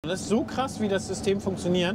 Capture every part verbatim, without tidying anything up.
Das ist so krass, wie das System funktioniert.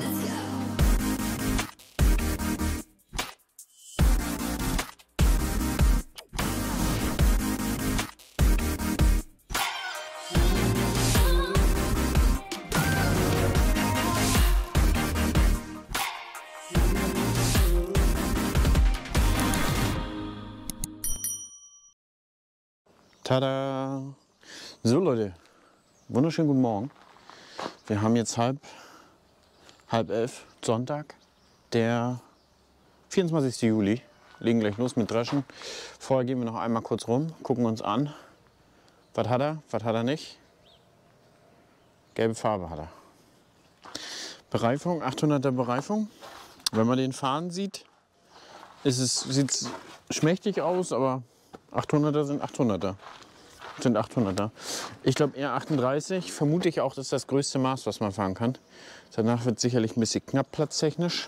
Tada! So Leute, wunderschönen guten Morgen. Wir haben jetzt halb, halb elf, Sonntag, der vierundzwanzigste Juli. Legen gleich los mit Dreschen. Vorher gehen wir noch einmal kurz rum, gucken uns an. Was hat er, was hat er nicht? Gelbe Farbe hat er. Bereifung, achthunderter Bereifung. Wenn man den fahren sieht, ist es, sieht es schmächtig aus, aber achthunderter sind achthunderter. Sind achthunderter. Ich glaube eher achtunddreißig. Vermute ich auch, das ist das größte Maß, was man fahren kann. Danach wird es sicherlich ein bisschen knapp platztechnisch.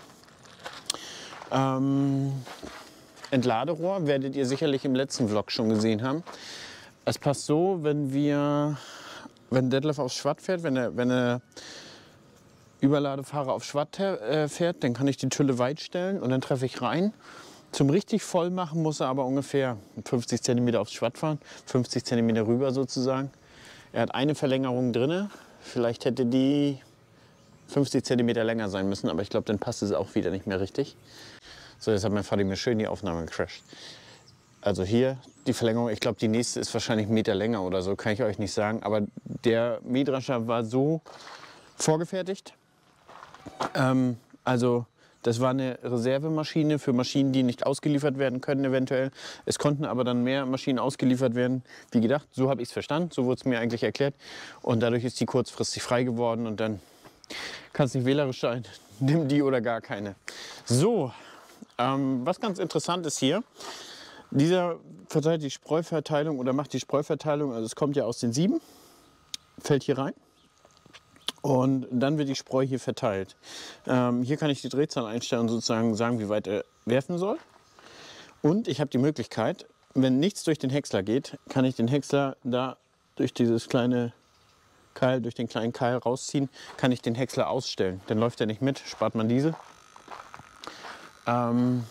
Ähm, Entladerohr werdet ihr sicherlich im letzten Vlog schon gesehen haben. Es passt so, wenn wir, wenn Detlef aufs Schwatt fährt, wenn er, wenn er Überladefahrer auf Schwatt äh, fährt, dann kann ich die Tülle weit stellen und dann treffe ich rein. Zum richtig voll machen muss er aber ungefähr fünfzig Zentimeter aufs Schwatt fahren, fünfzig Zentimeter rüber sozusagen. Er hat eine Verlängerung drin, vielleicht hätte die fünfzig Zentimeter länger sein müssen, aber ich glaube, dann passt es auch wieder nicht mehr richtig. So, jetzt hat mein Vater mir schön die Aufnahme gecrashed. Also hier die Verlängerung, ich glaube, die nächste ist wahrscheinlich einen Meter länger oder so, kann ich euch nicht sagen. Aber der Mähdrescher war so vorgefertigt, ähm, also das war eine Reservemaschine für Maschinen, die nicht ausgeliefert werden können eventuell. Es konnten aber dann mehr Maschinen ausgeliefert werden, wie gedacht. So habe ich es verstanden, so wurde es mir eigentlich erklärt. Und dadurch ist die kurzfristig frei geworden und dann kann es nicht wählerisch sein. Nimm die oder gar keine. So, ähm, was ganz interessant ist hier, dieser verteilt die Spreuverteilung oder macht die Spreuverteilung, also es kommt ja aus den Sieben, fällt hier rein. Und dann wird die Spreu hier verteilt. Ähm, hier kann ich die Drehzahl einstellen und sozusagen sagen, wie weit er werfen soll. Und ich habe die Möglichkeit, wenn nichts durch den Häcksler geht, kann ich den Häcksler da durch dieses kleine Keil, durch den kleinen Keil rausziehen, kann ich den Häcksler ausstellen. Dann läuft er nicht mit, spart man Diesel. Ähm,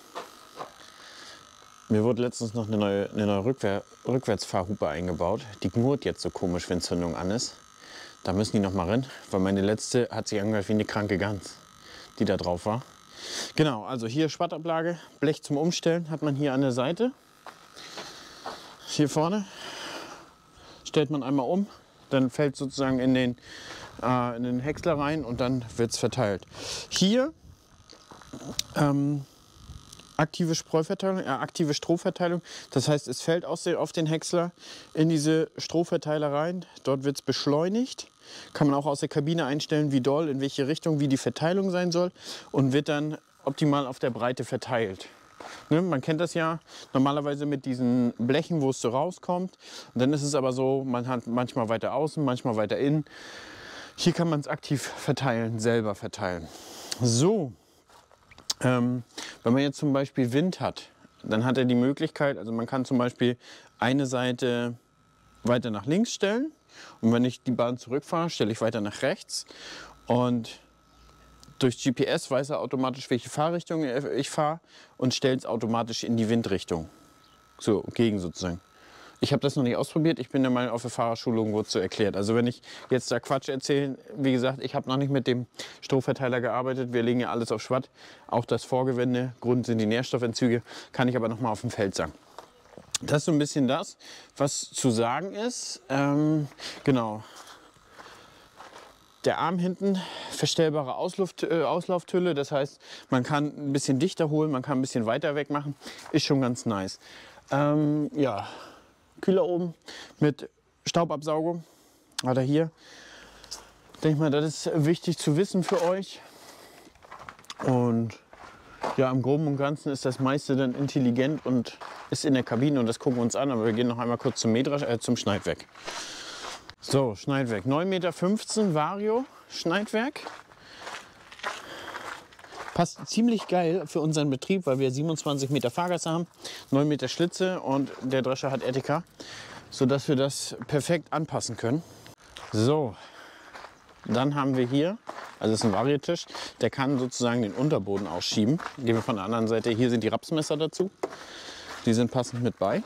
mir wurde letztens noch eine neue, eine neue Rückwär Rückwärtsfahrhupe eingebaut. Die knurrt jetzt so komisch, wenn Zündung an ist. Da müssen die noch mal rein, weil meine letzte hat sich angehört wie eine kranke Gans, die da drauf war. Genau, also hier Schwattablage, Blech zum Umstellen hat man hier an der Seite. Hier vorne stellt man einmal um, dann fällt sozusagen in den, äh, in den Häcksler rein und dann wird es verteilt. Hier ähm, aktive Spreuverteilung, äh, aktive Strohverteilung. Das heißt, es fällt aus den, auf den Häcksler in diese Strohverteiler rein. Dort wird es beschleunigt. Kann man auch aus der Kabine einstellen, wie doll, in welche Richtung, wie die Verteilung sein soll. Und wird dann optimal auf der Breite verteilt. Ne, man kennt das ja normalerweise mit diesen Blechen, wo es so rauskommt. Und dann ist es aber so, man hat manchmal weiter außen, manchmal weiter innen. Hier kann man es aktiv verteilen, selber verteilen. So. Ähm, wenn man jetzt zum Beispiel Wind hat, dann hat er die Möglichkeit, also man kann zum Beispiel eine Seite weiter nach links stellen und wenn ich die Bahn zurückfahre, stelle ich weiter nach rechts und durch G P S weiß er automatisch, welche Fahrrichtung ich fahre und stellt es automatisch in die Windrichtung, so gegen sozusagen. Ich habe das noch nicht ausprobiert, ich bin der Meinung, auf der Fahrerschulung wurde es so erklärt. Also wenn ich jetzt da Quatsch erzähle, wie gesagt, ich habe noch nicht mit dem Strohverteiler gearbeitet. Wir legen ja alles auf Schwatt, auch das Vorgewende, Grund sind die Nährstoffentzüge, kann ich aber noch mal auf dem Feld sagen. Das ist so ein bisschen das, was zu sagen ist. Ähm, genau. Der Arm hinten, verstellbare Ausluft, äh, Auslauftülle, das heißt, man kann ein bisschen dichter holen, man kann ein bisschen weiter weg machen, ist schon ganz nice. Ähm, ja. Kühler oben mit Staubabsaugung. Oder hier. Ich denke mal, das ist wichtig zu wissen für euch. Und ja, im Groben und Ganzen ist das meiste dann intelligent und ist in der Kabine und das gucken wir uns an. Aber wir gehen noch einmal kurz zum, Mähdresch, äh, zum Schneidwerk. So, Schneidwerk. neun Meter fünfzehn Vario Schneidwerk. Passt ziemlich geil für unseren Betrieb, weil wir siebenundzwanzig Meter Fahrgast haben, neun Meter Schlitze und der Drescher hat Etika, sodass wir das perfekt anpassen können. So, Dann haben wir hier, also das ist ein Varietisch, der kann sozusagen den Unterboden ausschieben. Gehen wir von der anderen Seite. Hier sind die Rapsmesser dazu. Die sind passend mit bei.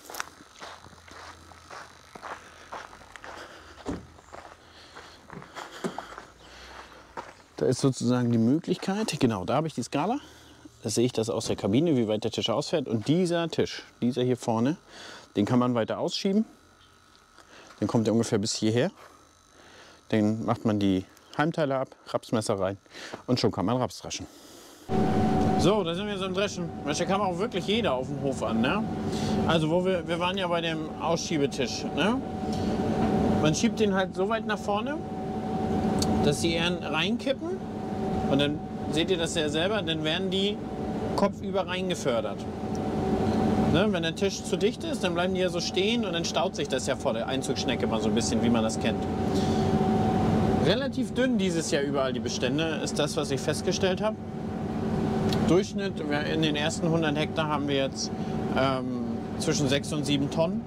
Da ist sozusagen die Möglichkeit, genau, da habe ich die Skala. Da sehe ich das aus der Kabine, wie weit der Tisch ausfährt. Und dieser Tisch, dieser hier vorne, den kann man weiter ausschieben. Dann kommt er ungefähr bis hierher. Dann macht man die Heimteile ab, Rapsmesser rein und schon kann man Raps dreschen. So, da sind wir so im Dreschen. Da kam auch wirklich jeder auf dem Hof an. Ne? Also wo wir, wir waren ja bei dem Ausschiebetisch. Ne? Man schiebt den halt so weit nach vorne, dass die Ähren reinkippen. Und dann seht ihr das ja selber, dann werden die kopfüber reingefördert. Ne? Wenn der Tisch zu dicht ist, dann bleiben die ja so stehen und dann staut sich das ja vor der Einzugschnecke mal so ein bisschen, wie man das kennt. Relativ dünn dieses Jahr überall die Bestände, ist das, was ich festgestellt habe. Durchschnitt in den ersten hundert Hektar haben wir jetzt ähm, zwischen sechs und sieben Tonnen.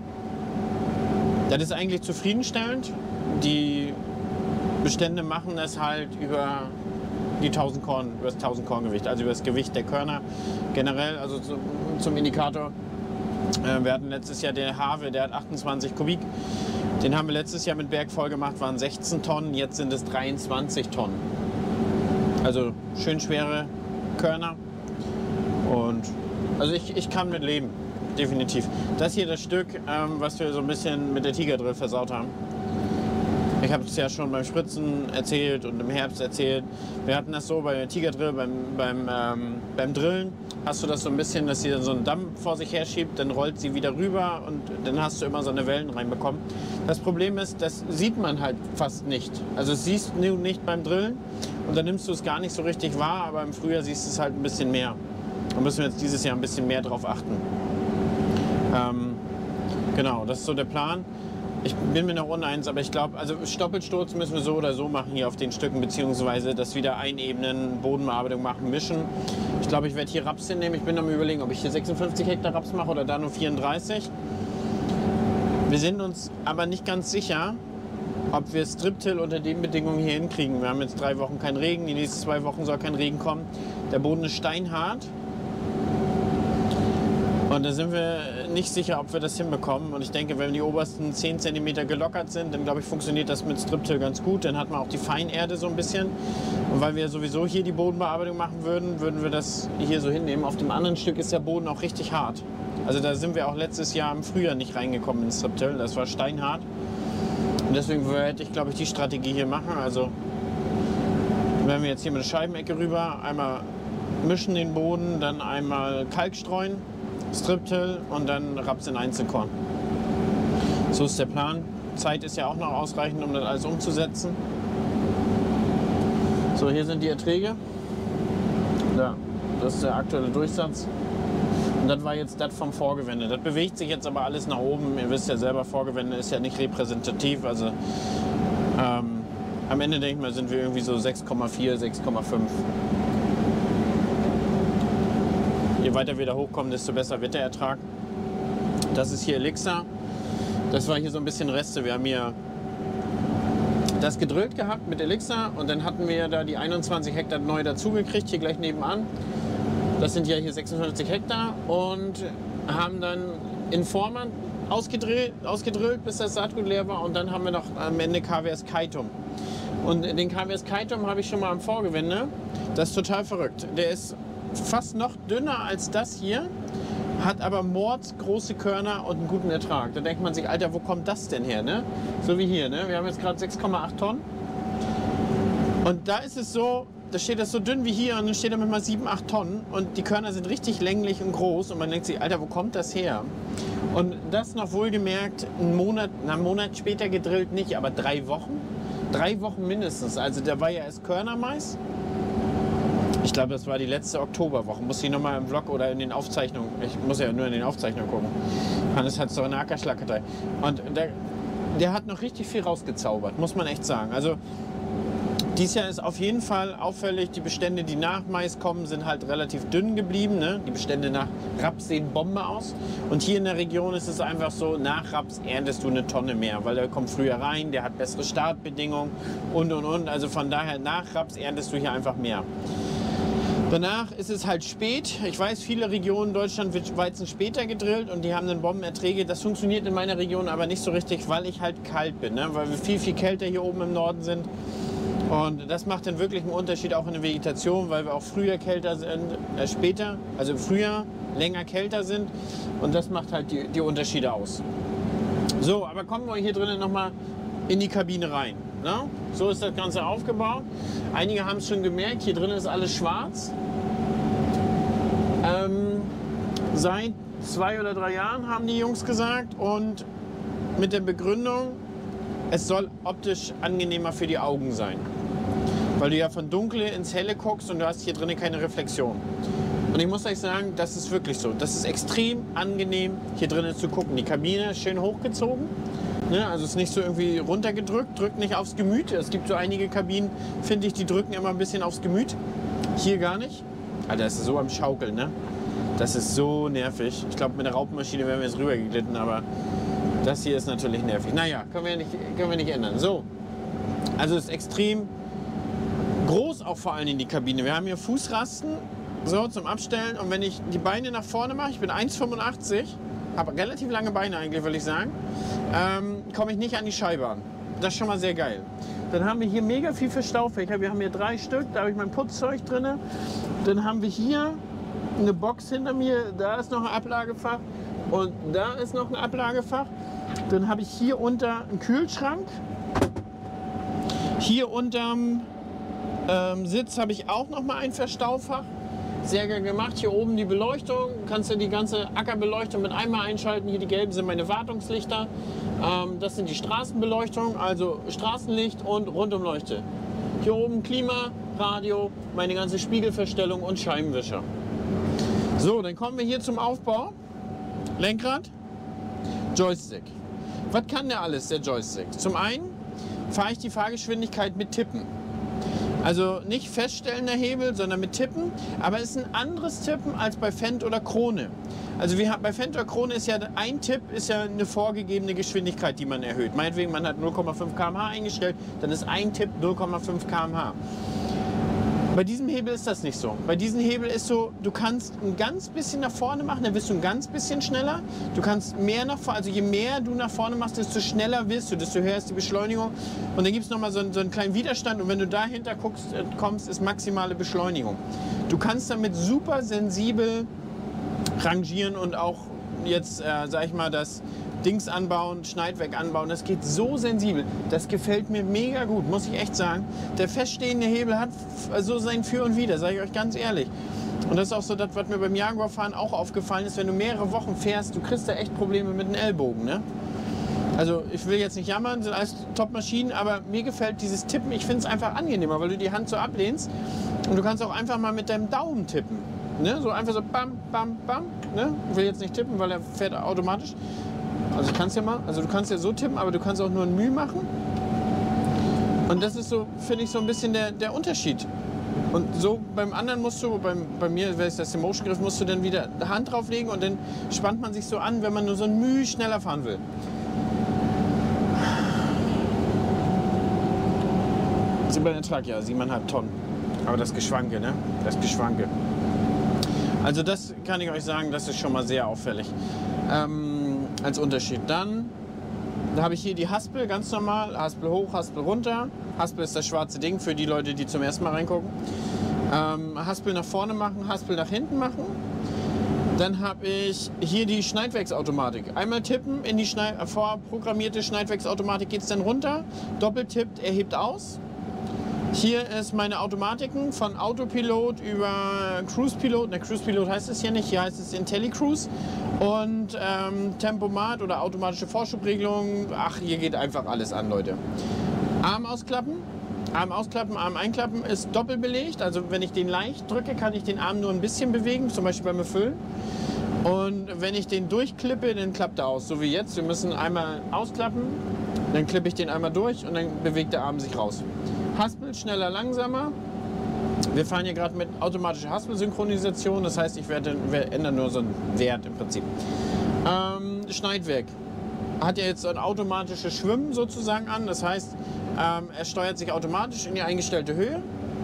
Das ist eigentlich zufriedenstellend. Die Bestände machen es halt über die tausend Korn, über das tausend Korn Gewicht, also über das Gewicht der Körner generell, also zum, zum Indikator. Äh, wir hatten letztes Jahr den Have, der hat achtundzwanzig Kubik. Den haben wir letztes Jahr mit Berg voll gemacht, waren sechzehn Tonnen, jetzt sind es dreiundzwanzig Tonnen. Also schön schwere Körner. Und also ich, ich kann mit leben, definitiv. Das hier das Stück, ähm, was wir so ein bisschen mit der Tigerdrill versaut haben. Ich habe es ja schon beim Spritzen erzählt und im Herbst erzählt. Wir hatten das so bei der Tigerdrill, beim, beim, ähm, beim Drillen hast du das so ein bisschen, dass sie dann so einen Damm vor sich her schiebt, dann rollt sie wieder rüber und dann hast du immer so eine Wellen reinbekommen. Das Problem ist, das sieht man halt fast nicht. Also das siehst du nicht beim Drillen und dann nimmst du es gar nicht so richtig wahr, aber im Frühjahr siehst du es halt ein bisschen mehr. Da müssen wir jetzt dieses Jahr ein bisschen mehr drauf achten. Ähm, genau, das ist so der Plan. Ich bin mir noch uneins, aber ich glaube, also Stoppelsturz müssen wir so oder so machen hier auf den Stücken, beziehungsweise das wieder einebnen, Bodenbearbeitung machen, mischen. Ich glaube, ich werde hier Raps hinnehmen. Ich bin am Überlegen, ob ich hier sechsundfünfzig Hektar Raps mache oder da nur vierunddreißig. Wir sind uns aber nicht ganz sicher, ob wir Strip-Till unter den Bedingungen hier hinkriegen. Wir haben jetzt drei Wochen keinen Regen, die nächsten zwei Wochen soll kein Regen kommen. Der Boden ist steinhart. Und da sind wir nicht sicher, ob wir das hinbekommen. Und ich denke, wenn die obersten zehn Zentimeter gelockert sind, dann glaube ich, funktioniert das mit Strip-Till ganz gut. Dann hat man auch die Feinerde so ein bisschen. Und weil wir sowieso hier die Bodenbearbeitung machen würden, würden wir das hier so hinnehmen. Auf dem anderen Stück ist der Boden auch richtig hart. Also da sind wir auch letztes Jahr im Frühjahr nicht reingekommen in Strip-Till. Das war steinhart. Und deswegen hätte ich, glaube ich, die Strategie hier machen. Also wenn wir jetzt hier mit der Scheibenecke rüber, einmal mischen den Boden, dann einmal Kalk streuen, Strip-Till und dann Raps in Einzelkorn. So ist der Plan. Zeit ist ja auch noch ausreichend, um das alles umzusetzen. So, hier sind die Erträge. Da, das ist der aktuelle Durchsatz. Und das war jetzt das vom Vorgewende. Das bewegt sich jetzt aber alles nach oben. Ihr wisst ja selber, Vorgewende ist ja nicht repräsentativ. Also ähm, am Ende, denke ich mal, sind wir irgendwie so sechs Komma vier, sechs Komma fünf. Je weiter wir da hochkommen, desto besser wird der Ertrag. Das ist hier Elixir. Das war hier so ein bisschen Reste. Wir haben hier das gedrillt gehabt mit Elixir und dann hatten wir da die einundzwanzig Hektar neu dazugekriegt, hier gleich nebenan. Das sind ja hier sechsundfünfzig Hektar und haben dann in Formen ausgedrillt, ausgedrillt, bis das Saatgut leer war und dann haben wir noch am Ende K W S Kaitum. Und den K W S Kaitum habe ich schon mal am Vorgewende. Das ist total verrückt. Der ist fast noch dünner als das hier, hat aber mordsgroße Körner und einen guten Ertrag. Da denkt man sich, Alter, wo kommt das denn her? Ne? So wie hier, ne? Wir haben jetzt gerade sechs Komma acht Tonnen. Und da ist es so, da steht das so dünn wie hier und dann steht da mal sieben, acht Tonnen und die Körner sind richtig länglich und groß und man denkt sich, Alter, wo kommt das her? Und das noch wohlgemerkt, einen Monat, einen Monat später gedrillt nicht, aber drei Wochen? Drei Wochen mindestens. Also da war ja erst Körnermais. Ich glaube, das war die letzte Oktoberwoche. Muss ich nochmal im Vlog oder in den Aufzeichnungen, ich muss ja nur in den Aufzeichnungen gucken. Hannes hat so eine Ackerschlackerei. Und der, der hat noch richtig viel rausgezaubert, muss man echt sagen. Also Dieses Jahr ist auf jeden Fall auffällig, die Bestände, die nach Mais kommen, sind halt relativ dünn geblieben. Ne? Die Bestände nach Raps sehen Bombe aus. Und hier in der Region ist es einfach so, nach Raps erntest du eine Tonne mehr, weil der kommt früher rein, der hat bessere Startbedingungen und und und. Also von daher, nach Raps erntest du hier einfach mehr. Danach ist es halt spät. Ich weiß, viele Regionen in Deutschland wird Weizen später gedrillt und die haben dann Bombenerträge. Das funktioniert in meiner Region aber nicht so richtig, weil ich halt kalt bin, ne? Weil wir viel, viel kälter hier oben im Norden sind. Und das macht dann wirklich einen Unterschied auch in der Vegetation, weil wir auch früher kälter sind, äh, später, also früher länger kälter sind. Und das macht halt die, die Unterschiede aus. So, aber kommen wir hier drinnen nochmal in die Kabine rein. Ne? So ist das Ganze aufgebaut. Einige haben es schon gemerkt, hier drin ist alles schwarz. Ähm, seit zwei oder drei Jahren haben die Jungs gesagt und mit der Begründung, es soll optisch angenehmer für die Augen sein. Weil du ja von Dunkle ins Helle guckst und du hast hier drinnen keine Reflexion. Und ich muss euch sagen, das ist wirklich so. Das ist extrem angenehm, hier drinnen zu gucken. Die Kabine ist schön hochgezogen. Ne? Also es ist nicht so irgendwie runtergedrückt, drückt nicht aufs Gemüt. Es gibt so einige Kabinen, finde ich, die drücken immer ein bisschen aufs Gemüt. Hier gar nicht. Alter, das ist so am Schaukeln, ne? Das ist so nervig. Ich glaube, mit der Raupenmaschine wären wir jetzt rübergeglitten, aber das hier ist natürlich nervig. Naja, können wir nicht, können wir nicht ändern. So, also es ist extrem groß auch vor allem in die Kabine. Wir haben hier Fußrasten, so zum Abstellen. Und wenn ich die Beine nach vorne mache, ich bin eins Komma fünfundachtzig, habe relativ lange Beine eigentlich, will ich sagen, ähm, komme ich nicht an die Scheibe an. Das ist schon mal sehr geil. Dann haben wir hier mega viel für Staufächer. Wir haben hier drei Stück, da habe ich mein Putzzeug drin. Dann haben wir hier eine Box hinter mir, da ist noch ein Ablagefach und da ist noch ein Ablagefach. Dann habe ich hier unter einen Kühlschrank. Hier unterm ähm, Sitz habe ich auch noch mal ein Verstaufach. Sehr geil gemacht. Hier oben die Beleuchtung. Kannst du die ganze Ackerbeleuchtung mit einmal einschalten. Hier die gelben sind meine Wartungslichter. Ähm, das sind die Straßenbeleuchtung, also Straßenlicht und Rundumleuchte. Hier oben Klima, Radio, meine ganze Spiegelverstellung und Scheibenwischer. So, dann kommen wir hier zum Aufbau. Lenkrad, Joystick. Was kann der alles, der Joystick? Zum einen fahre ich die Fahrgeschwindigkeit mit Tippen. Also nicht feststellender Hebel, sondern mit Tippen. Aber es ist ein anderes Tippen als bei Fendt oder Krone. Also wie bei Fendt oder Krone ist ja ein Tipp ist ja eine vorgegebene Geschwindigkeit, die man erhöht. Meinetwegen, man hat null Komma fünf Kilometer pro Stunde eingestellt, dann ist ein Tipp null Komma fünf Kilometer pro Stunde. Bei diesem Hebel ist das nicht so. Bei diesem Hebel ist so, du kannst ein ganz bisschen nach vorne machen, dann wirst du ein ganz bisschen schneller. Du kannst mehr nach vorne, also je mehr du nach vorne machst, desto schneller wirst du, desto höher ist die Beschleunigung. Und dann gibt es nochmal so, einen, so einen kleinen Widerstand und wenn du dahinter guckst, kommst, ist maximale Beschleunigung. Du kannst damit super sensibel rangieren und auch jetzt, äh, sag ich mal, das Dings anbauen, Schneidwerk anbauen, das geht so sensibel. Das gefällt mir mega gut, muss ich echt sagen. Der feststehende Hebel hat so sein Für und Wider, sage ich euch ganz ehrlich. Und das ist auch so das, was mir beim Jaguar-Fahren auch aufgefallen ist, wenn du mehrere Wochen fährst, du kriegst da echt Probleme mit den Ellbogen, ne? Also ich will jetzt nicht jammern, sind alles Top-Maschinen, aber mir gefällt dieses Tippen, ich finde es einfach angenehmer, weil du die Hand so ablehnst und du kannst auch einfach mal mit deinem Daumen tippen. Ne? So einfach so bam, bam, bam. Ne? Ich will jetzt nicht tippen, weil er fährt automatisch. Also kannst ja mal, also du kannst ja so tippen, aber du kannst auch nur ein Mühe machen. Und das ist so, finde ich, so ein bisschen der, der Unterschied. Und so beim anderen musst du, beim, bei mir wäre es das der Motion-Griff, musst du dann wieder Hand drauflegen und dann spannt man sich so an, wenn man nur so ein Mühe schneller fahren will. Silbernertrag, ja, siebeneinhalb Tonnen. Aber das Geschwanke, ne? Das Geschwanke. Also das kann ich euch sagen, das ist schon mal sehr auffällig. Ähm, als Unterschied. Dann da habe ich hier die Haspel, ganz normal. Haspel hoch, Haspel runter. Haspel ist das schwarze Ding für die Leute, die zum ersten Mal reingucken. Ähm, Haspel nach vorne machen, Haspel nach hinten machen. Dann habe ich hier die Schneidwerksautomatik. Einmal tippen, in die Schneid vorprogrammierte Schneidwerksautomatik geht es dann runter. Doppeltippt, er hebt aus. Hier ist meine Automatiken von Autopilot über Cruise Pilot. Ne, Cruise Pilot heißt es hier nicht, hier heißt es IntelliCruise. Und ähm, Tempomat oder automatische Vorschubregelung. Ach, hier geht einfach alles an, Leute. Arm ausklappen. Arm ausklappen, Arm einklappen ist doppelbelegt. Also wenn ich den leicht drücke, kann ich den Arm nur ein bisschen bewegen, zum Beispiel beim Befüllen. Und wenn ich den durchklippe, dann klappt er aus, so wie jetzt. Wir müssen einmal ausklappen, dann klippe ich den einmal durch und dann bewegt der Arm sich raus. Haspel, schneller, langsamer. Wir fahren hier gerade mit automatischer Haspel-Synchronisation, das heißt, ich werde, werde ändern nur so einen Wert im Prinzip. Ähm, Schneidwerk hat ja jetzt so ein automatisches Schwimmen sozusagen an, das heißt, ähm, er steuert sich automatisch in die eingestellte Höhe.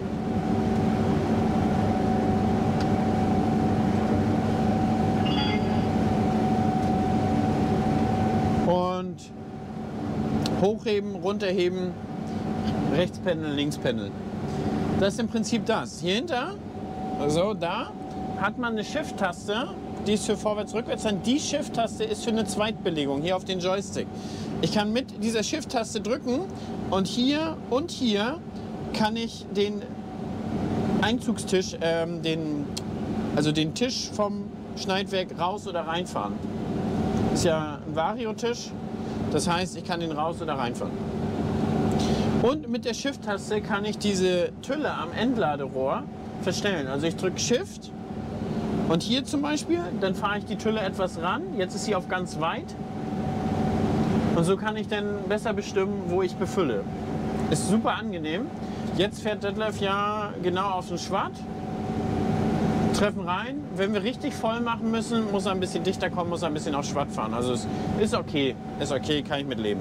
Und hochheben, runterheben, rechts pendeln, links pendeln. Das ist im Prinzip das. Hier hinter, also da, hat man eine Shift-Taste, die ist für Vorwärts, Rückwärts. Dann die Shift-Taste ist für eine Zweitbelegung, hier auf den Joystick. Ich kann mit dieser Shift-Taste drücken und hier und hier kann ich den Einzugstisch, ähm, den, also den Tisch vom Schneidwerk raus oder reinfahren. Ist ja ein Vario-Tisch, das heißt, ich kann den raus oder reinfahren. Und mit der Shift-Taste kann ich diese Tülle am Entladerohr verstellen. Also ich drücke Shift und hier zum Beispiel, dann fahre ich die Tülle etwas ran. Jetzt ist sie auf ganz weit. Und so kann ich dann besser bestimmen, wo ich befülle. Ist super angenehm. Jetzt fährt Detlef ja genau auf den Schwart. Treffen rein. Wenn wir richtig voll machen müssen, muss er ein bisschen dichter kommen, muss er ein bisschen auf Schwart fahren. Also es ist okay. Ist okay, kann ich mit leben.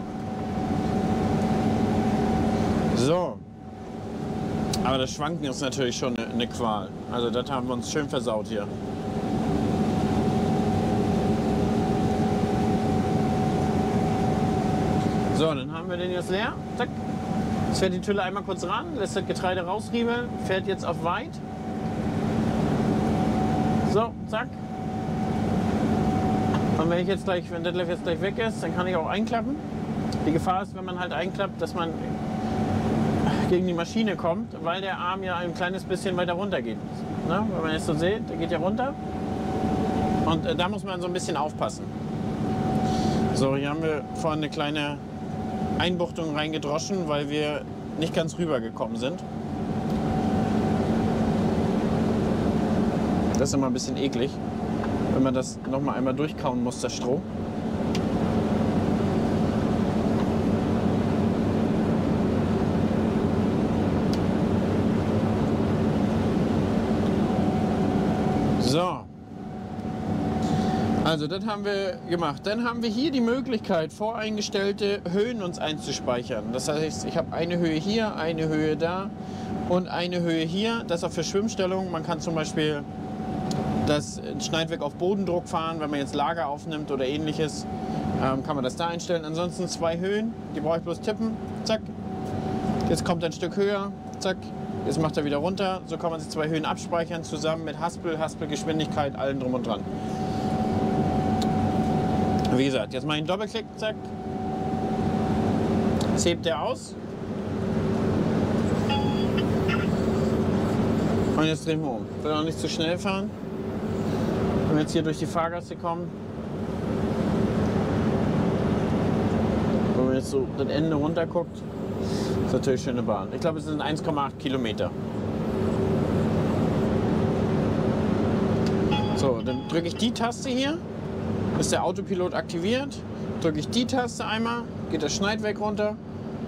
So, aber das Schwanken ist natürlich schon eine, eine Qual. Also das haben wir uns schön versaut hier. So, dann haben wir den jetzt leer. Zack. Jetzt fährt die Tülle einmal kurz ran, lässt das Getreide rausriebeln, fährt jetzt auf weit. So, zack. Und wenn ich jetzt gleich, wenn Detlef jetzt gleich weg ist, dann kann ich auch einklappen. Die Gefahr ist, wenn man halt einklappt, dass man gegen die Maschine kommt, weil der Arm ja ein kleines bisschen weiter runter geht. Ne? Wenn man jetzt so sieht, der geht ja runter. Und äh, da muss man so ein bisschen aufpassen. So, hier haben wir vorhin eine kleine Einbuchtung reingedroschen, weil wir nicht ganz rüber gekommen sind. Das ist immer ein bisschen eklig, wenn man das noch mal einmal durchkauen muss, das Stroh. So, also das haben wir gemacht. Dann haben wir hier die Möglichkeit, voreingestellte Höhen uns einzuspeichern. Das heißt, ich habe eine Höhe hier, eine Höhe da und eine Höhe hier. Das auch für Schwimmstellung. Man kann zum Beispiel das Schneidwerk auf Bodendruck fahren, wenn man jetzt Lager aufnimmt oder ähnliches, ähm, kann man das da einstellen. Ansonsten zwei Höhen, die brauche ich bloß tippen. Zack, jetzt kommt ein Stück höher, zack. Jetzt macht er wieder runter, so kann man sich zwei Höhen abspeichern, zusammen mit Haspel, Haspelgeschwindigkeit, allem drum und dran. Wie gesagt, jetzt mache ich einen Doppelklick, zack. Jetzt hebt er aus. Und jetzt drehen wir um. Ich will auch nicht zu schnell fahren. Wenn wir jetzt hier durch die Fahrgasse kommen. Wenn man jetzt so das Ende runter guckt. Das ist natürlich eine schöne Bahn. Ich glaube, es sind eins Komma acht Kilometer. So, dann drücke ich die Taste hier, ist der Autopilot aktiviert. Drücke ich die Taste einmal, geht das Schneidwerk runter.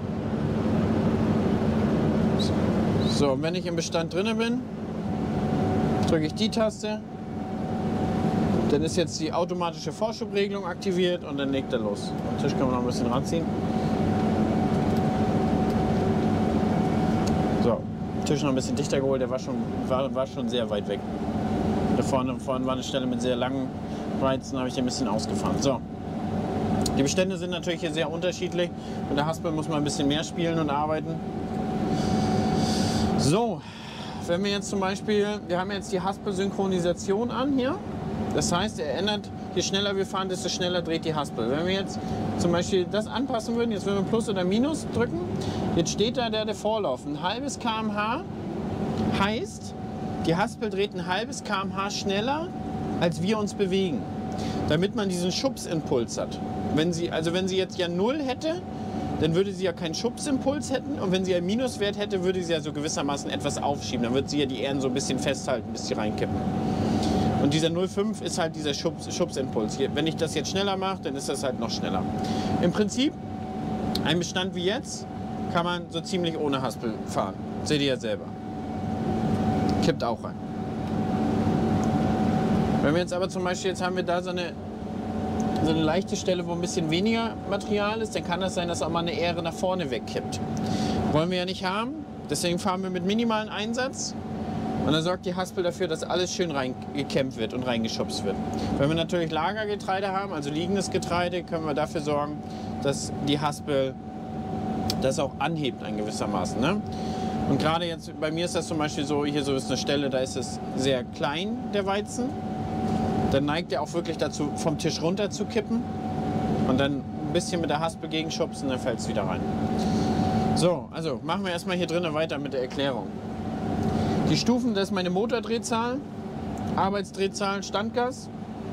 So, und wenn ich im Bestand drinne bin, drücke ich die Taste. Dann ist jetzt die automatische Vorschubregelung aktiviert und dann legt er los. Den Tisch kann man noch ein bisschen ranziehen. So, Tisch noch ein bisschen dichter geholt, der war schon, war, war schon sehr weit weg. Da vorne, vorne war eine Stelle mit sehr langen Reizen, habe ich den ein bisschen ausgefahren. So, die Bestände sind natürlich hier sehr unterschiedlich. Mit der Haspel muss man ein bisschen mehr spielen und arbeiten. So, wenn wir jetzt zum Beispiel, wir haben jetzt die Haspel-Synchronisation an hier. Das heißt, er ändert, je schneller wir fahren, desto schneller dreht die Haspel. Wenn wir jetzt zum Beispiel das anpassen würden, jetzt würden wir Plus oder Minus drücken, jetzt steht da der, der Vorlauf. Ein halbes Kilometer pro Stunde heißt, die Haspel dreht ein halbes Kilometer pro Stunde schneller, als wir uns bewegen, damit man diesen Schubsimpuls hat. Wenn sie, also wenn sie jetzt ja null hätte, dann würde sie ja keinen Schubsimpuls hätten, und wenn sie einen Minuswert hätte, würde sie ja so gewissermaßen etwas aufschieben. Dann würde sie ja die Ähren so ein bisschen festhalten, bis sie reinkippen. Und dieser null Komma fünf ist halt dieser Schubs, Schubsimpuls. Wenn ich das jetzt schneller mache, dann ist das halt noch schneller. Im Prinzip, ein Bestand wie jetzt, kann man so ziemlich ohne Haspel fahren. Seht ihr ja selber. Kippt auch rein. Wenn wir jetzt aber zum Beispiel, jetzt haben wir da so eine, so eine leichte Stelle, wo ein bisschen weniger Material ist, dann kann das sein, dass auch mal eine Ähre nach vorne wegkippt. Wollen wir ja nicht haben, deswegen fahren wir mit minimalen Einsatz. Und dann sorgt die Haspel dafür, dass alles schön reingekämmt wird und reingeschubst wird. Wenn wir natürlich Lagergetreide haben, also liegendes Getreide, können wir dafür sorgen, dass die Haspel das auch anhebt in gewissermaßen. Ne? Und gerade jetzt bei mir ist das zum Beispiel so, hier so ist eine Stelle, da ist es sehr klein, der Weizen. Dann neigt er auch wirklich dazu, vom Tisch runter zu kippen. Und dann ein bisschen mit der Haspel gegenschubsen, dann fällt es wieder rein. So, also machen wir erstmal hier drinnen weiter mit der Erklärung. Die Stufen, das ist meine Motordrehzahl, Arbeitsdrehzahl, Standgas.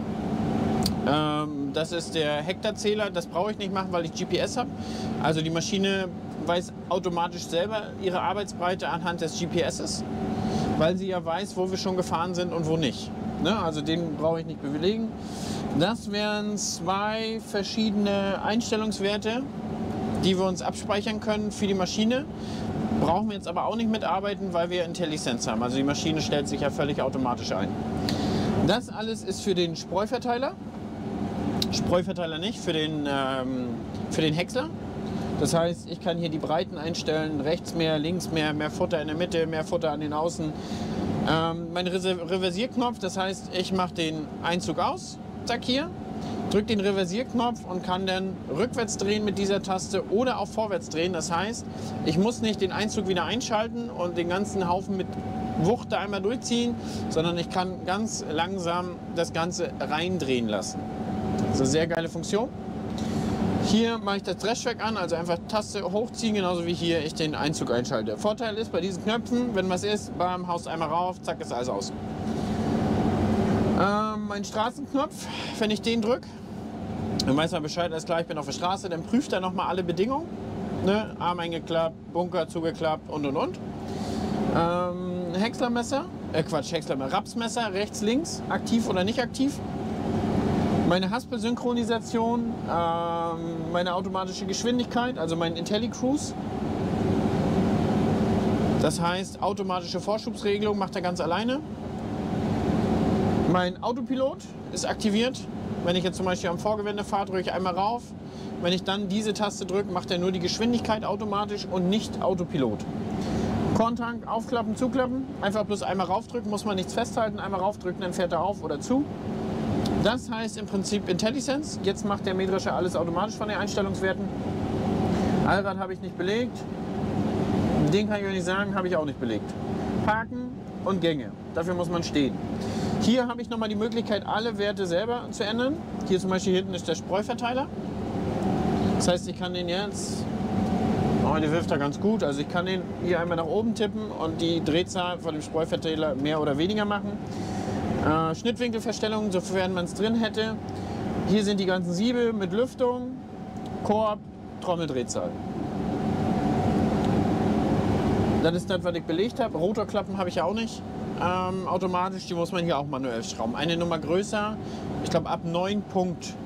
Ähm, das ist der Hektarzähler, das brauche ich nicht machen, weil ich G P S habe. Also die Maschine weiß automatisch selber ihre Arbeitsbreite anhand des G P S, weil sie ja weiß, wo wir schon gefahren sind und wo nicht. Ne? Also den brauche ich nicht belegen. Das wären zwei verschiedene Einstellungswerte, die wir uns abspeichern können für die Maschine. Brauchen wir jetzt aber auch nicht mitarbeiten, weil wir IntelliSense haben. Also die Maschine stellt sich ja völlig automatisch ein. Das alles ist für den Spreuverteiler. Spreuverteiler nicht, für den, ähm, für den Häcksler. Das heißt, ich kann hier die Breiten einstellen, rechts mehr, links mehr, mehr Futter in der Mitte, mehr Futter an den Außen. Ähm, mein Reversierknopf, das heißt, ich mache den Einzug aus, zack hier, drücke den Reversierknopf und kann dann rückwärts drehen mit dieser Taste oder auch vorwärts drehen. Das heißt, ich muss nicht den Einzug wieder einschalten und den ganzen Haufen mit Wucht da einmal durchziehen, sondern ich kann ganz langsam das Ganze reindrehen lassen. Das ist eine sehr geile Funktion. Hier mache ich das Dreschwerk an, also einfach Taste hochziehen, genauso wie hier ich den Einzug einschalte. Vorteil ist bei diesen Knöpfen, wenn was ist, bam, haust einmal rauf, zack, ist alles aus. Ähm, mein Straßenknopf, wenn ich den drücke, dann weiß man Bescheid, alles klar, ich bin auf der Straße, dann prüft er nochmal alle Bedingungen. Ne? Arm eingeklappt, Bunker zugeklappt und und und. Ähm, Häckslermesser, äh Quatsch, Häckslermesser, Rapsmesser, rechts, links, aktiv oder nicht aktiv. Meine Haspel-Synchronisation, ähm, meine automatische Geschwindigkeit, also mein IntelliCruise. Das heißt, automatische Vorschubsregelung macht er ganz alleine. Mein Autopilot ist aktiviert. Wenn ich jetzt zum Beispiel am Vorgewende fahre, drücke ich einmal rauf. Wenn ich dann diese Taste drücke, macht er nur die Geschwindigkeit automatisch und nicht Autopilot. Korntank aufklappen, zuklappen. Einfach bloß einmal raufdrücken, muss man nichts festhalten. Einmal raufdrücken, dann fährt er auf oder zu. Das heißt im Prinzip IntelliSense. Jetzt macht der Mähdrescher alles automatisch von den Einstellungswerten. Allrad habe ich nicht belegt. Den kann ich euch nicht sagen, habe ich auch nicht belegt. Parken und Gänge. Dafür muss man stehen. Hier habe ich nochmal die Möglichkeit, alle Werte selber zu ändern. Hier zum Beispiel hinten ist der Spreuverteiler. Das heißt, ich kann den jetzt, oh, der wirft da ganz gut, also ich kann den hier einmal nach oben tippen und die Drehzahl von dem Spreuverteiler mehr oder weniger machen. Äh, Schnittwinkelverstellungen, sofern man es drin hätte. Hier sind die ganzen Siebe mit Lüftung, Korb, Trommeldrehzahl. Das ist das, was ich belegt habe. Rotorklappen habe ich ja auch nicht. Ähm, automatisch, die muss man hier auch manuell schrauben. Eine Nummer größer, ich glaube ab neun Punkt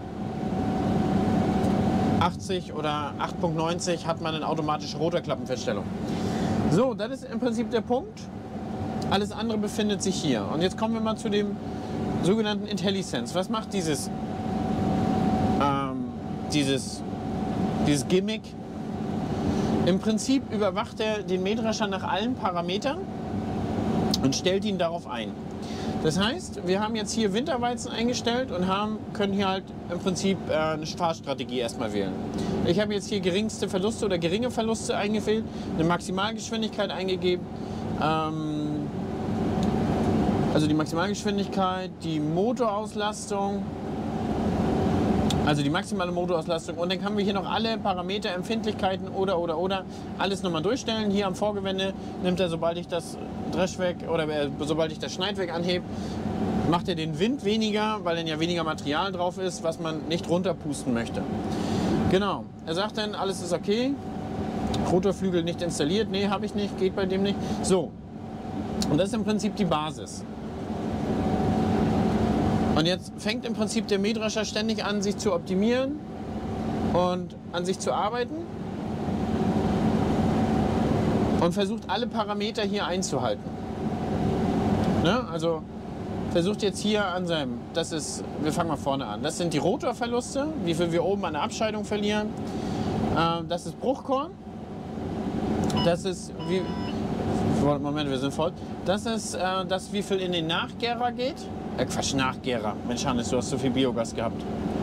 achtzig oder acht Punkt neunzig hat man eine automatische Rotorklappenverstellung. So, das ist im Prinzip der Punkt. Alles andere befindet sich hier. Und jetzt kommen wir mal zu dem sogenannten IntelliSense. Was macht dieses, ähm, dieses, dieses Gimmick? Im Prinzip überwacht er den Mähdrescher nach allen Parametern und stellt ihn darauf ein. Das heißt, wir haben jetzt hier Winterweizen eingestellt und haben, können hier halt im Prinzip äh, eine Fahrstrategie erstmal wählen. Ich habe jetzt hier geringste Verluste oder geringe Verluste eingewählt, eine Maximalgeschwindigkeit eingegeben. Ähm, also die Maximalgeschwindigkeit, die Motorauslastung, also die maximale Motorauslastung, und dann haben wir hier noch alle Parameter, Empfindlichkeiten oder oder oder alles nochmal durchstellen. Hier am Vorgewende nimmt er, sobald ich das Dreschwerk oder äh, sobald ich das Schneidwerk anhebe, macht er den Wind weniger, weil dann ja weniger Material drauf ist, was man nicht runterpusten möchte. Genau, er sagt dann, alles ist okay. Rotorflügel nicht installiert, nee, habe ich nicht, geht bei dem nicht. So, und das ist im Prinzip die Basis. Und jetzt fängt im Prinzip der Mähdrescher ständig an, sich zu optimieren und an sich zu arbeiten. und versucht alle Parameter hier einzuhalten. Ne? Also versucht jetzt hier an seinem, das ist, wir fangen mal vorne an, das sind die Rotorverluste, wie viel wir oben an der Abscheidung verlieren. Äh, das ist Bruchkorn. Das ist, wie, Moment, wir sind voll. Das ist äh, das, wie viel in den Nachgärer geht. Äh, Quatsch, Nachgärer. Mensch, Hannes, du hast so viel Biogas gehabt.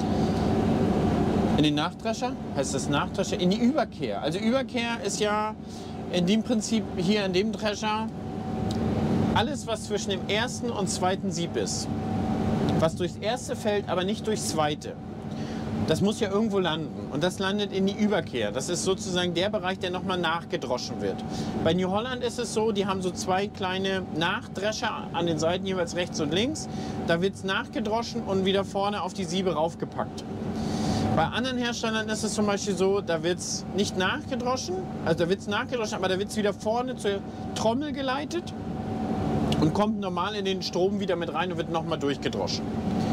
In den Nachdrescher? Heißt das Nachdrescher? In die Überkehr. Also Überkehr ist ja in dem Prinzip hier in dem Drescher alles, was zwischen dem ersten und zweiten Sieb ist. Was durchs erste fällt, aber nicht durchs zweite. Das muss ja irgendwo landen und das landet in die Überkehr. Das ist sozusagen der Bereich, der nochmal nachgedroschen wird. Bei New Holland ist es so, die haben so zwei kleine Nachdrescher an den Seiten, jeweils rechts und links. Da wird es nachgedroschen und wieder vorne auf die Siebe raufgepackt. Bei anderen Herstellern ist es zum Beispiel so, da wird es nicht nachgedroschen, also da wird es nachgedroschen, aber da wird es wieder vorne zur Trommel geleitet und kommt normal in den Strom wieder mit rein und wird nochmal durchgedroschen.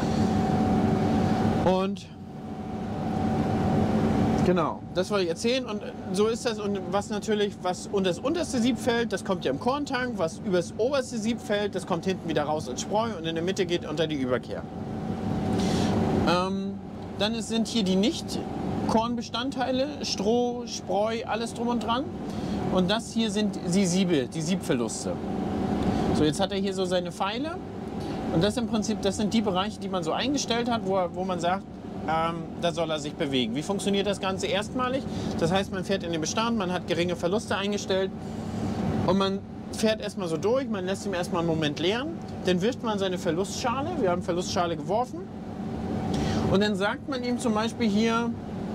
Und genau, das wollte ich erzählen und so ist das. Und was natürlich, was unter das unterste Sieb fällt, das kommt ja im Korntank, was über das oberste Sieb fällt, das kommt hinten wieder raus als Spreu und in der Mitte geht unter die Überkehr. Ähm, dann sind hier die Nicht-Kornbestandteile, Stroh, Spreu, alles drum und dran. Und das hier sind die Siebe, die Siebverluste. So, jetzt hat er hier so seine Pfeile und das im Prinzip, das sind die Bereiche, die man so eingestellt hat, wo, wo man sagt, Ähm, da soll er sich bewegen. Wie funktioniert das Ganze erstmalig? Das heißt, man fährt in den Bestand, man hat geringe Verluste eingestellt und man fährt erstmal so durch, man lässt ihm erstmal einen Moment leeren, dann wirft man seine Verlustschale, wir haben Verlustschale geworfen und dann sagt man ihm zum Beispiel hier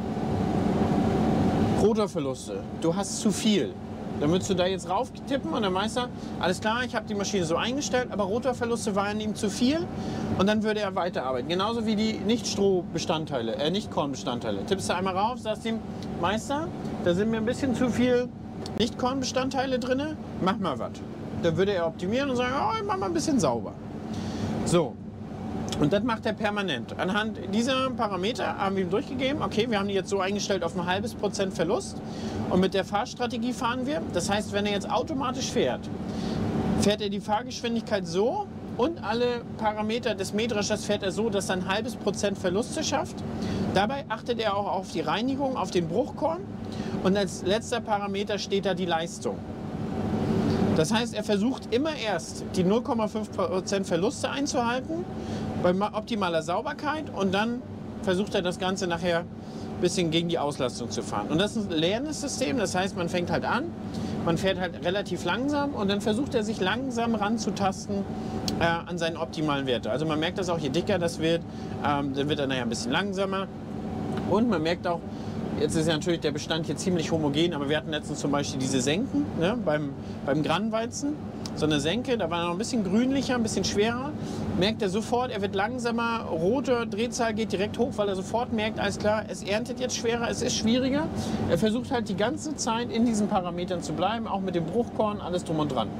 Rotorverluste, du hast zu viel. Dann würdest du da jetzt rauf tippen und der Meister, alles klar, ich habe die Maschine so eingestellt, aber Rotorverluste waren ihm zu viel und dann würde er weiterarbeiten. Genauso wie die Nicht-Strohbestandteile, äh, Nicht-Kornbestandteile. Tippst du einmal rauf, sagst ihm, Meister, da sind mir ein bisschen zu viel Nicht-Kornbestandteile drin, mach mal was. Dann würde er optimieren und sagen, oh, ich mach mal ein bisschen sauber. So. Und das macht er permanent. Anhand dieser Parameter haben wir ihm durchgegeben, okay, wir haben die jetzt so eingestellt auf ein halbes Prozent Verlust und mit der Fahrstrategie fahren wir. Das heißt, wenn er jetzt automatisch fährt, fährt er die Fahrgeschwindigkeit so und alle Parameter des Mähdreschers fährt er so, dass er ein halbes Prozent Verluste schafft. Dabei achtet er auch auf die Reinigung, auf den Bruchkorn und als letzter Parameter steht da die Leistung. Das heißt, er versucht immer erst die null Komma fünf Prozent Verluste einzuhalten bei optimaler Sauberkeit und dann versucht er das Ganze nachher ein bisschen gegen die Auslastung zu fahren. Und das ist ein lernendes System, das heißt, man fängt halt an, man fährt halt relativ langsam und dann versucht er sich langsam ranzutasten äh, an seinen optimalen Werte. Also man merkt das auch, je dicker das wird, ähm, dann wird er nachher ein bisschen langsamer und man merkt auch, jetzt ist ja natürlich der Bestand hier ziemlich homogen, aber wir hatten letztens zum Beispiel diese Senken, ne, beim, beim Granweizen. So eine Senke, da war er noch ein bisschen grünlicher, ein bisschen schwerer. Merkt er sofort, er wird langsamer, rote Drehzahl geht direkt hoch, weil er sofort merkt, alles klar, es erntet jetzt schwerer, es ist schwieriger. Er versucht halt die ganze Zeit in diesen Parametern zu bleiben, auch mit dem Bruchkorn, alles drum und dran.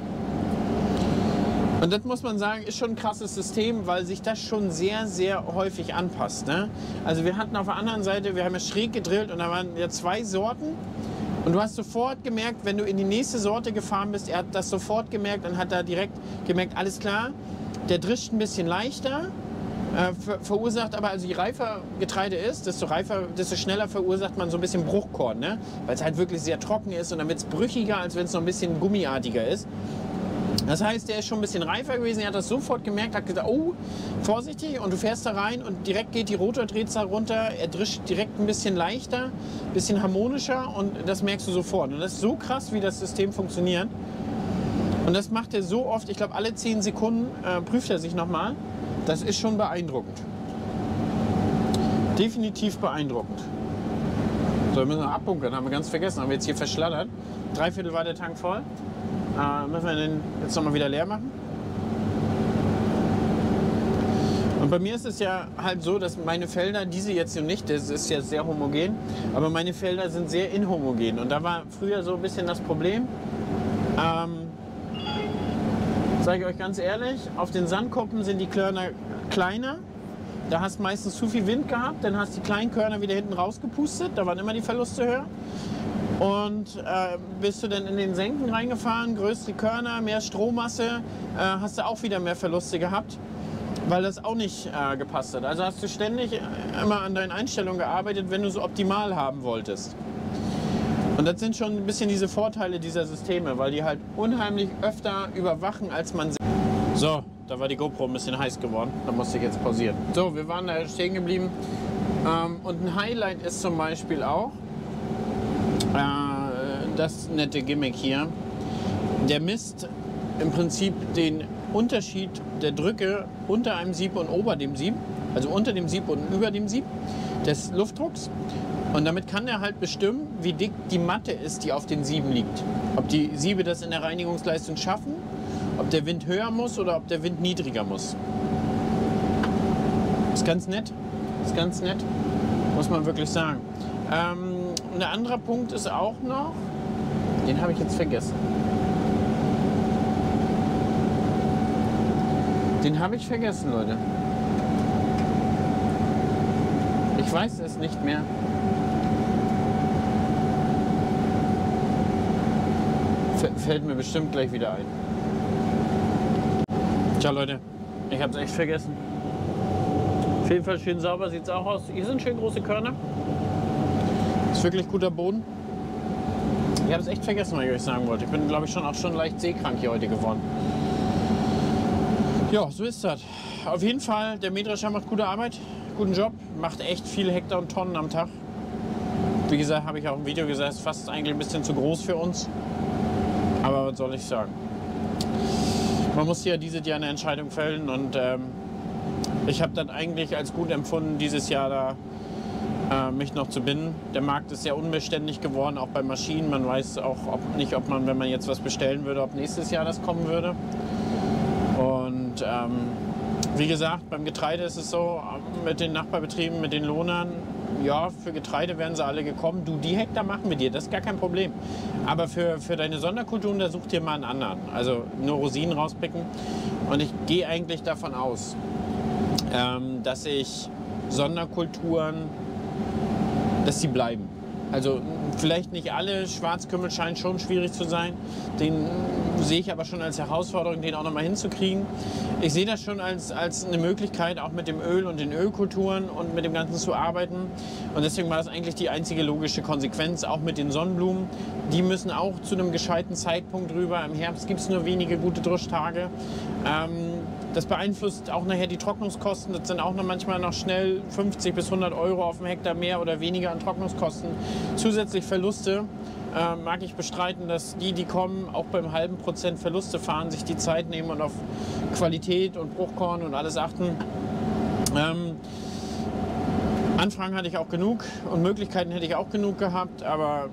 Und das muss man sagen, ist schon ein krasses System, weil sich das schon sehr, sehr häufig anpasst. Ne? Also wir hatten auf der anderen Seite, wir haben ja schräg gedrillt und da waren ja zwei Sorten. Und du hast sofort gemerkt, wenn du in die nächste Sorte gefahren bist, er hat das sofort gemerkt und hat da direkt gemerkt, alles klar, der drischt ein bisschen leichter, äh, ver verursacht aber, also je reifer Getreide ist, desto reifer, desto schneller verursacht man so ein bisschen Bruchkorn, ne? Weil es halt wirklich sehr trocken ist und dann wird es brüchiger, als wenn es noch ein bisschen gummiartiger ist. Das heißt, der ist schon ein bisschen reifer gewesen, er hat das sofort gemerkt, hat gesagt, oh, vorsichtig, und du fährst da rein und direkt geht die Rotordrehzahl runter, er drischt direkt ein bisschen leichter, ein bisschen harmonischer und das merkst du sofort. Und das ist so krass, wie das System funktioniert. Und das macht er so oft, ich glaube alle zehn Sekunden äh, prüft er sich nochmal. Das ist schon beeindruckend. Definitiv beeindruckend. So, wir müssen noch abbunkern, haben wir ganz vergessen, haben wir jetzt hier verschladdert. Dreiviertel war der Tank voll. Äh, müssen wir den jetzt nochmal wieder leer machen. Und bei mir ist es ja halt so, dass meine Felder, diese jetzt hier nicht, das ist ja sehr homogen, aber meine Felder sind sehr inhomogen. Und da war früher so ein bisschen das Problem, ähm, sage ich euch ganz ehrlich, auf den Sandkoppen sind die Körner kleiner. Da hast du meistens zu viel Wind gehabt, dann hast du die kleinen Körner wieder hinten rausgepustet, da waren immer die Verluste höher. Und äh, bist du dann in den Senken reingefahren, größere Körner, mehr Strommasse, äh, hast du auch wieder mehr Verluste gehabt, weil das auch nicht äh, gepasst hat. Also hast du ständig immer an deinen Einstellungen gearbeitet, wenn du so optimal haben wolltest. Und das sind schon ein bisschen diese Vorteile dieser Systeme, weil die halt unheimlich öfter überwachen, als man sieht. So, da war die GoPro ein bisschen heiß geworden, da musste ich jetzt pausieren. So, wir waren da stehen geblieben. Ähm, und ein Highlight ist zum Beispiel auch, das nette Gimmick hier, der misst im Prinzip den Unterschied der Drücke unter einem Sieb und ober dem Sieb, also unter dem Sieb und über dem Sieb des Luftdrucks. Und damit kann er halt bestimmen, wie dick die Matte ist, die auf den Sieben liegt. Ob die Siebe das in der Reinigungsleistung schaffen, ob der Wind höher muss oder ob der Wind niedriger muss. Ist ganz nett, ist ganz nett, muss man wirklich sagen. Ähm, ein anderer Punkt ist auch noch, den habe ich jetzt vergessen. Den habe ich vergessen, Leute. Ich weiß es nicht mehr. F- fällt mir bestimmt gleich wieder ein. Tja, Leute, ich habe es echt vergessen. Auf jeden Fall schön sauber sieht es auch aus. Hier sind schön große Körner. Ist wirklich guter Boden. Ich habe es echt vergessen, was ich euch sagen wollte. Ich bin, glaube ich, schon auch schon leicht seekrank hier heute geworden. Ja, so ist das. Auf jeden Fall, der Mähdrescher macht gute Arbeit, guten Job, macht echt viele Hektar und Tonnen am Tag. Wie gesagt, habe ich auch im Video gesagt, ist fast eigentlich ein bisschen zu groß für uns. Aber was soll ich sagen? Man muss ja dieses Jahr eine Entscheidung fällen und ähm, ich habe dann eigentlich als gut empfunden, dieses Jahr da äh, mich noch zu binden. Der Markt ist sehr unbeständig geworden, auch bei Maschinen. Man weiß auch ob, nicht, ob man, wenn man jetzt was bestellen würde, ob nächstes Jahr das kommen würde. Und ähm, wie gesagt, beim Getreide ist es so, mit den Nachbarbetrieben, mit den Lohnern, ja, für Getreide wären sie alle gekommen. Du, die Hektar machen wir dir, das ist gar kein Problem. Aber für, für deine Sonderkulturen, da such dir mal einen anderen. Also nur Rosinen rauspicken. Und ich gehe eigentlich davon aus, ähm, dass ich Sonderkulturen, dass sie bleiben. Also vielleicht nicht alle, Schwarzkümmel scheint schon schwierig zu sein. Den sehe ich aber schon als Herausforderung, den auch noch mal hinzukriegen. Ich sehe das schon als, als eine Möglichkeit, auch mit dem Öl und den Ölkulturen und mit dem Ganzen zu arbeiten. Und deswegen war das eigentlich die einzige logische Konsequenz, auch mit den Sonnenblumen. Die müssen auch zu einem gescheiten Zeitpunkt rüber. Im Herbst gibt es nur wenige gute Druschtage. Ähm, Das beeinflusst auch nachher die Trocknungskosten. Das sind auch noch manchmal noch schnell fünfzig bis hundert Euro auf dem Hektar mehr oder weniger an Trocknungskosten. Zusätzlich Verluste. Äh, mag ich bestreiten, dass die, die kommen, auch beim halben Prozent Verluste fahren, sich die Zeit nehmen und auf Qualität und Bruchkorn und alles achten. Ähm, Anfragen hatte ich auch genug und Möglichkeiten hätte ich auch genug gehabt, aber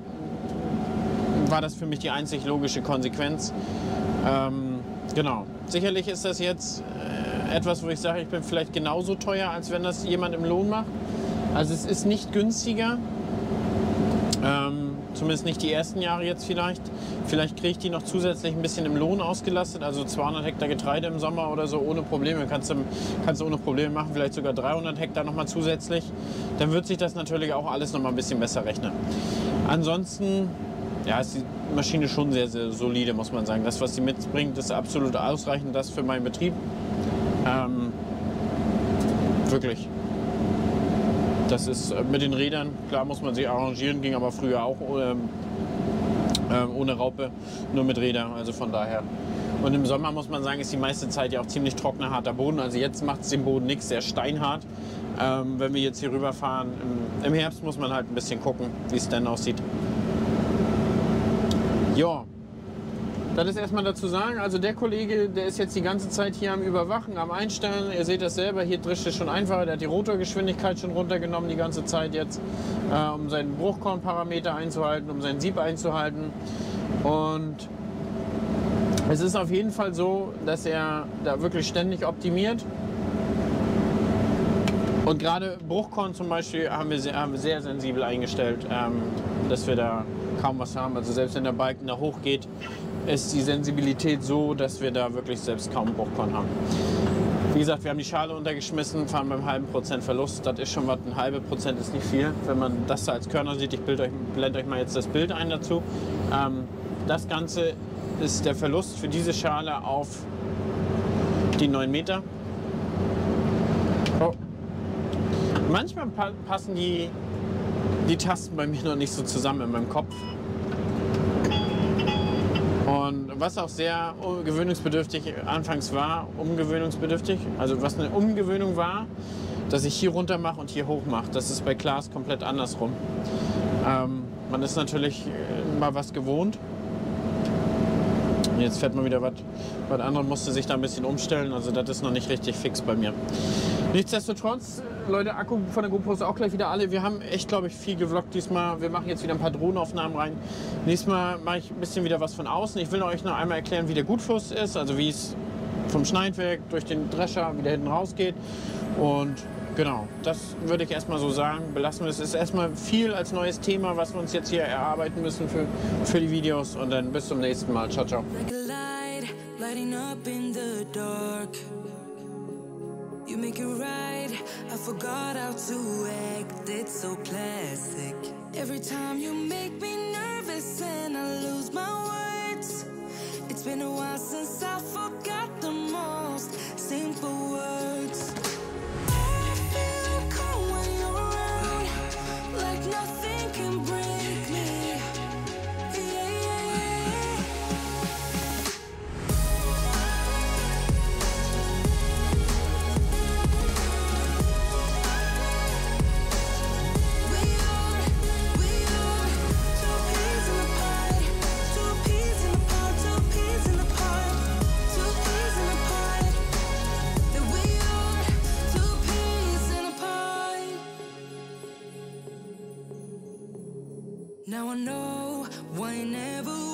war das für mich die einzig logische Konsequenz. Ähm, genau. Sicherlich ist das jetzt äh, etwas, wo ich sage, ich bin vielleicht genauso teuer, als wenn das jemand im Lohn macht. Also es ist nicht günstiger, ähm, zumindest nicht die ersten Jahre jetzt vielleicht. Vielleicht kriege ich die noch zusätzlich ein bisschen im Lohn ausgelastet, also zweihundert Hektar Getreide im Sommer oder so ohne Probleme. Kannst du, kannst du ohne Probleme machen, vielleicht sogar dreihundert Hektar noch mal zusätzlich. Dann wird sich das natürlich auch alles noch mal ein bisschen besser rechnen. Ansonsten ja, ist die Maschine schon sehr, sehr solide, muss man sagen. Das, was sie mitbringt, ist absolut ausreichend, das für meinen Betrieb. Ähm, wirklich. Das ist mit den Rädern, klar muss man sich arrangieren, ging aber früher auch ähm, äh, ohne Raupe, nur mit Rädern, also von daher. Und im Sommer muss man sagen, ist die meiste Zeit ja auch ziemlich trockener, harter Boden. Also jetzt macht es dem Boden nichts, sehr steinhart. Ähm, wenn wir jetzt hier rüberfahren, im, im Herbst muss man halt ein bisschen gucken, wie es dann aussieht. Ja, das ist erstmal dazu sagen. Also der Kollege, der ist jetzt die ganze Zeit hier am Überwachen, am Einstellen. Ihr seht das selber, hier drischt es schon einfacher. Der hat die Rotorgeschwindigkeit schon runtergenommen die ganze Zeit jetzt, äh, um seinen Bruchkornparameter einzuhalten, um sein Sieb einzuhalten. Und es ist auf jeden Fall so, dass er da wirklich ständig optimiert. Und gerade Bruchkorn zum Beispiel haben wir sehr, haben wir sehr sensibel eingestellt, ähm, dass wir da kaum was haben. Also selbst wenn der Balken da hochgeht, ist die Sensibilität so, dass wir da wirklich selbst kaum Bruchkorn haben. Wie gesagt, wir haben die Schale untergeschmissen, fahren beim halben Prozent Verlust. Das ist schon was, ein halbe Prozent ist nicht viel. Wenn man das da als Körner sieht, ich blende euch, blende euch mal jetzt das Bild ein dazu. Ähm, das Ganze ist der Verlust für diese Schale auf die neun Meter. Oh. Manchmal pa passen die, die Tasten bei mir noch nicht so zusammen in meinem Kopf. Und was auch sehr gewöhnungsbedürftig anfangs war, umgewöhnungsbedürftig, also was eine Umgewöhnung war, dass ich hier runter mache und hier hoch mache. Das ist bei Klaas komplett andersrum. Ähm, man ist natürlich mal was gewohnt. Jetzt fährt man wieder was. Was andere musste sich da ein bisschen umstellen, also das ist noch nicht richtig fix bei mir. Nichtsdestotrotz, Leute, Akku von der GoPro ist auch gleich wieder alle. Wir haben echt, glaube ich, viel gevloggt diesmal. Wir machen jetzt wieder ein paar Drohnenaufnahmen rein. Nächstes Mal mache ich ein bisschen wieder was von außen. Ich will euch noch einmal erklären, wie der Gutfluss ist, also wie es vom Schneidwerk durch den Drescher wieder hinten rausgeht. Und genau, das würde ich erstmal so sagen. Belassen wir es. Es ist erstmal viel als neues Thema, was wir uns jetzt hier erarbeiten müssen für, für die Videos. Und dann bis zum nächsten Mal. Ciao, ciao. You make it right, I forgot how to act, it's so classic. Every time you make me nervous and I lose my words. It's been a while since I forgot the most simple words. I feel calm when you're around, like nothing can break me. Yeah, yeah, yeah. Now I know why I never